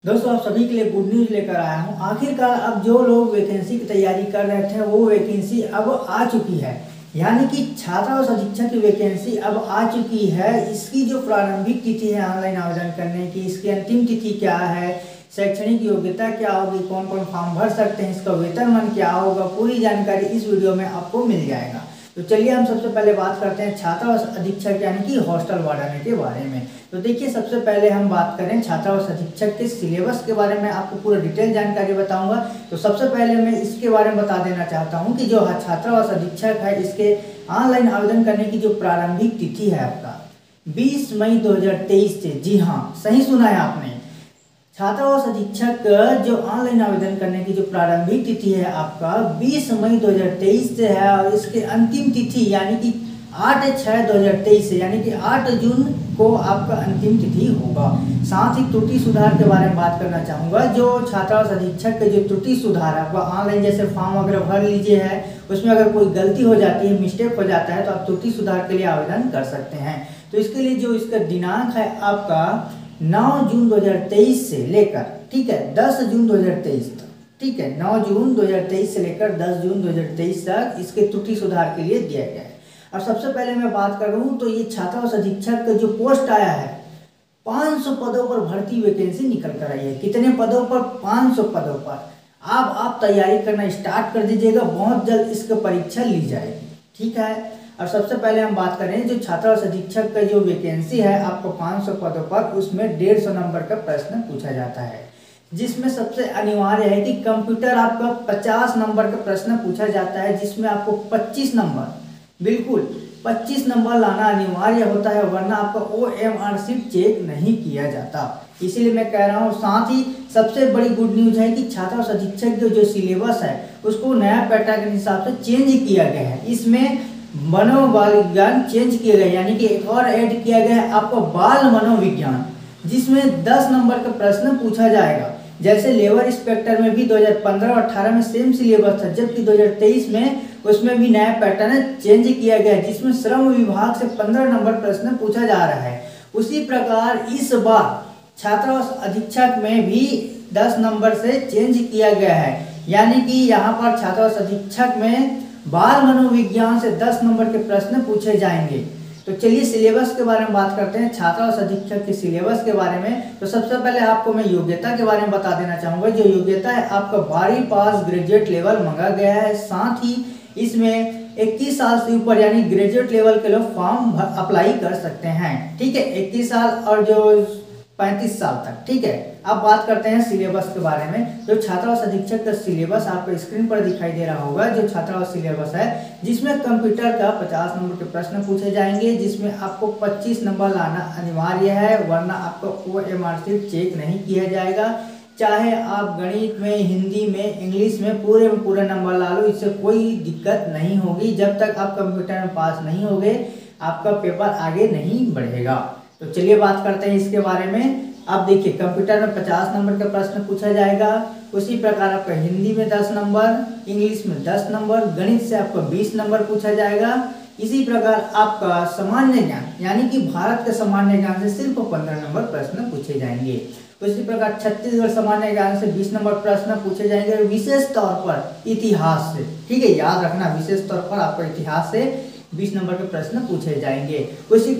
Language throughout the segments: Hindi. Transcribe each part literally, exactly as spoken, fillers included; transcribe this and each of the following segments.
दोस्तों आप सभी के लिए गुड न्यूज़ लेकर आया हूं। आखिरकार अब जो लोग वैकेंसी की तैयारी कर रहे थे वो वैकेंसी अब आ चुकी है, यानी कि छात्रावास अधीक्षक की वैकेंसी अब आ चुकी है। इसकी जो प्रारंभिक तिथि है ऑनलाइन आवेदन करने की, इसकी अंतिम तिथि क्या है, शैक्षणिक योग्यता क्या होगी, कौन कौन फॉर्म भर सकते हैं, इसका वेतनमान क्या होगा, पूरी जानकारी इस वीडियो में आपको मिल जाएगा। तो चलिए हम सबसे पहले बात करते हैं छात्रावास अधीक्षक यानी कि हॉस्टल वार्डन के बारे में। तो देखिए सबसे पहले हम बात करें छात्रावास अधीक्षक के सिलेबस के बारे में, आपको पूरा डिटेल जानकारी बताऊंगा। तो सबसे पहले मैं इसके बारे में बता देना चाहता हूं कि जो छात्रावास अधीक्षक है इसके ऑनलाइन आवेदन करने की जो प्रारंभिक तिथि है आपका बीस मई दो हजार तेईस से, जी हाँ सही सुना है आपने, छात्रावास अधीक्षक जो ऑनलाइन आवेदन करने की जो प्रारंभिक तिथि है आपका बीस मई दो हजार तेईस से है, और इसके अंतिम तिथि यानी कि आठ छह दो हजार तेईस से, यानी कि आठ जून को आपका अंतिम तिथि होगा। साथ ही त्रुटि सुधार के बारे में बात करना चाहूँगा। जो छात्रावास अधीक्षक के जो त्रुटि सुधार है आपका ऑनलाइन जैसे फॉर्म वगैरह भर लीजिए है, उसमें अगर कोई गलती हो जाती है, मिस्टेक हो जाता है, तो आप त्रुटि सुधार के लिए आवेदन कर सकते हैं। तो इसके लिए जो इसका दिनांक है आपका नौ जून दो हजार तेईस से लेकर, ठीक है, दस जून दो हजार तेईस तक, ठीक है, नौ जून दो हजार तेईस से लेकर दस जून दो हजार तेईस तक इसके त्रुटि सुधार के लिए दिया गया है। और सबसे पहले मैं बात करूं तो ये छात्रावास अधीक्षक का जो पोस्ट आया है पाँच सौ पदों पर भर्ती वैकेंसी निकल कर आई है। कितने पदों पर? पाँच सौ पदों पर। अब आप तैयारी करना स्टार्ट कर दीजिएगा, बहुत जल्द इसका परीक्षा ली जाएगी, ठीक है। और सबसे पहले हम बात करें जो छात्रावास अधीक्षक का जो वैकेंसी है आपको पाँच सौ पदों पर, उसमें डेढ़ सौ नंबर का प्रश्न पूछा जाता है, जिसमें सबसे अनिवार्य है कि कंप्यूटर आपका पचास नंबर का प्रश्न पूछा जाता है, जिसमें आपको पच्चीस नंबर, बिल्कुल पच्चीस नंबर लाना अनिवार्य होता है, वरना आपका O M R sheet check नहीं किया जाता। इसीलिए मैं कह रहा हूँ। साथ ही सबसे बड़ी गुड न्यूज है कि छात्रावास अधीक्षक का जो सिलेबस है उसको नया पैटर्न के हिसाब से चेंज किया गया है। इसमें मनोविज्ञान चेंज किया गया, यानी कि एक और ऐड किया गया है आपको बाल मनोविज्ञान, जिसमें दस नंबर का प्रश्न पूछा जाएगा। जैसे लेबर इंस्पेक्टर में भी दो हजार पंद्रह और अठारह में सेम सिलेबस था, जबकि दो हजार तेईस में उसमें भी नया पैटर्न चेंज किया गया, जिसमें श्रम विभाग से पंद्रह नंबर प्रश्न पूछा जा रहा है। उसी प्रकार इस बार छात्रावास अधीक्षक में भी दस नंबर से चेंज किया गया है, यानी कि यहाँ पर छात्रावास अधीक्षक में बाल मनोविज्ञान से दस नंबर के प्रश्न पूछे जाएंगे। तो चलिए सिलेबस के बारे में बात करते हैं, छात्रावास अधीक्षक के सिलेबस के बारे में। तो सबसे पहले आपको मैं योग्यता के बारे में बता देना चाहूँगा। जो योग्यता है आपका बारहवीं पास ग्रेजुएट लेवल मांगा गया है। साथ ही इसमें इक्कीस साल से ऊपर यानी ग्रेजुएट लेवल के लोग फॉर्म अप्लाई कर सकते हैं, ठीक है, इक्कीस साल और जो पैंतीस साल तक, ठीक है। अब बात करते हैं सिलेबस के बारे में। जो छात्रावास अधीक्षक का सिलेबस आपको स्क्रीन पर दिखाई दे रहा होगा, जो छात्रावास सिलेबस है, जिसमें कंप्यूटर का पचास नंबर के प्रश्न पूछे जाएंगे, जिसमें आपको पच्चीस नंबर लाना अनिवार्य है, वरना आपको O M R sheet check नहीं किया जाएगा। चाहे आप गणित में, हिंदी में, इंग्लिश में पूरे में पूरे नंबर ला लो, इससे कोई दिक्कत नहीं होगी। जब तक आप कंप्यूटर में पास नहीं होगे आपका पेपर आगे नहीं बढ़ेगा। तो चलिए बात करते हैं इसके बारे में। अब देखिए कंप्यूटर में पचास नंबर का प्रश्न पूछा जाएगा, उसी प्रकार आपका हिंदी में दस नंबर, इंग्लिश में दस नंबर, गणित से आपको बीस नंबर पूछा जाएगा। इसी प्रकार आपका सामान्य ज्ञान यानी कि भारत के सामान्य ज्ञान से सिर्फ पंद्रह नंबर प्रश्न पूछे जाएंगे। उसी प्रकार छत्तीसगढ़ सामान्य ज्ञान से बीस नंबर प्रश्न पूछे जाएंगे, विशेष तौर पर इतिहास से, ठीक है, याद रखना, विशेष तौर पर आपको इतिहास से बीस नंबर के प्रश्न पूछे जाएंगे। उसी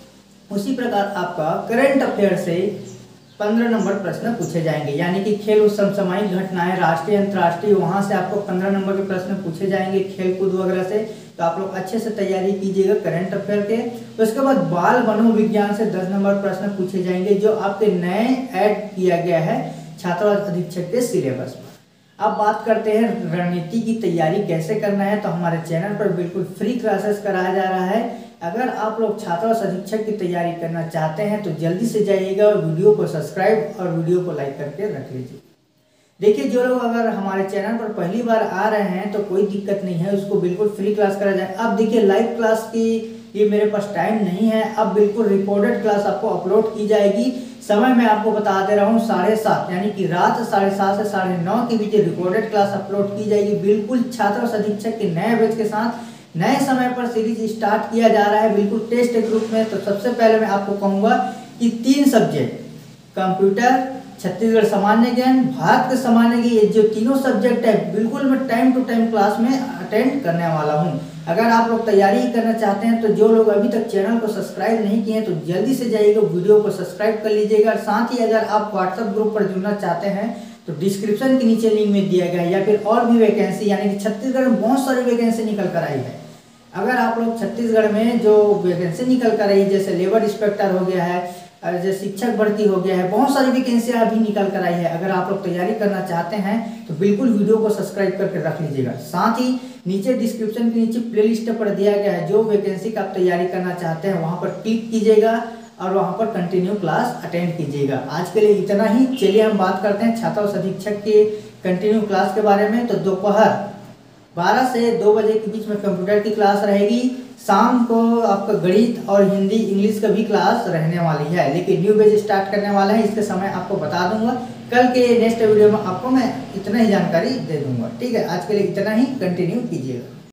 उसी प्रकार आपका करंट अफेयर से पंद्रह नंबर प्रश्न पूछे जाएंगे, यानी कि खेल और समसामयिक घटनाएं, राष्ट्रीय अंतर्राष्ट्रीय, वहां से आपको पंद्रह नंबर के प्रश्न पूछे जाएंगे, खेल कूद वगैरह से। तो आप लोग अच्छे से तैयारी कीजिएगा करंट अफेयर के। तो उसके बाद बाल मनोविज्ञान से दस नंबर प्रश्न पूछे जाएंगे, जो आपके नए ऐड किया गया है छात्रावास अधीक्षक के सिलेबस पर। अब बात करते हैं रणनीति की तैयारी कैसे करना है। तो हमारे चैनल पर बिल्कुल फ्री क्लासेस कराया जा रहा है। अगर आप लोग छात्रावास अधीक्षक की तैयारी करना चाहते हैं तो जल्दी से जाइएगा और वीडियो को सब्सक्राइब और वीडियो को लाइक करके रख लीजिए। देखिए जो लोग अगर हमारे चैनल पर पहली बार आ रहे हैं तो कोई दिक्कत नहीं है, उसको बिल्कुल फ्री क्लास करा जाए। अब देखिए लाइव क्लास की ये मेरे पास टाइम नहीं है, अब बिल्कुल रिकॉर्डेड क्लास आपको अपलोड की जाएगी। समय मैं आपको बता दे रहा हूँ साढ़े सात यानी कि रात साढ़े सात से साढ़े नौ के बीच रिकॉर्डेड क्लास अपलोड की जाएगी, बिल्कुल छात्रावास अधीक्षक के नए बैच के साथ। नए समय पर सीरीज स्टार्ट किया जा रहा है, बिल्कुल टेस्ट ग्रुप में। तो सबसे पहले मैं आपको कहूँगा कि तीन सब्जेक्ट कंप्यूटर, छत्तीसगढ़ सामान्य ज्ञान, भारत के सामान्य ज्ञान, ये जो तीनों सब्जेक्ट है बिल्कुल मैं टाइम टू टाइम क्लास में अटेंड करने वाला हूँ। अगर आप लोग तैयारी करना चाहते हैं तो जो लोग अभी तक चैनल को सब्सक्राइब नहीं किए हैं तो जल्दी से जाइएगा, वीडियो को सब्सक्राइब कर लीजिएगा। साथ ही अगर आप व्हाट्सएप ग्रुप पर जुड़ना चाहते हैं तो डिस्क्रिप्शन के नीचे लिंक में दिया गया है, या फिर और भी वैकेंसी यानी कि छत्तीसगढ़ में बहुत सारी वैकेंसी निकल कर आई है। अगर आप लोग छत्तीसगढ़ में जो वैकेंसी निकल कर आई है, जैसे लेबर इंस्पेक्टर हो गया है, जैसे शिक्षक भर्ती हो गया है, बहुत सारी वैकेंसियां अभी निकल कर आई है। अगर आप लोग तैयारी करना चाहते हैं तो बिल्कुल वीडियो को सब्सक्राइब करके रख लीजिएगा। साथ ही नीचे डिस्क्रिप्शन के नीचे प्लेलिस्ट पर दिया गया है, जो वैकेंसी का आप तैयारी करना चाहते हैं वहां पर क्लिक कीजिएगा और वहां पर कंटिन्यू क्लास अटेंड कीजिएगा। आज के लिए इतना ही। चलिए हम बात करते हैं छात्र और अधीक्षक के कंटिन्यू क्लास के बारे में। तो दोपहर बारह से दो बजे के बीच में कंप्यूटर की क्लास रहेगी। शाम को आपका गणित और हिंदी इंग्लिश का भी क्लास रहने वाली है, लेकिन न्यू बैच स्टार्ट करने वाला है, इसके समय आपको बता दूंगा। कल के नेक्स्ट वीडियो में आपको मैं इतना ही जानकारी दे दूंगा। ठीक है, आज के लिए इतना ही। कंटिन्यू कीजिएगा।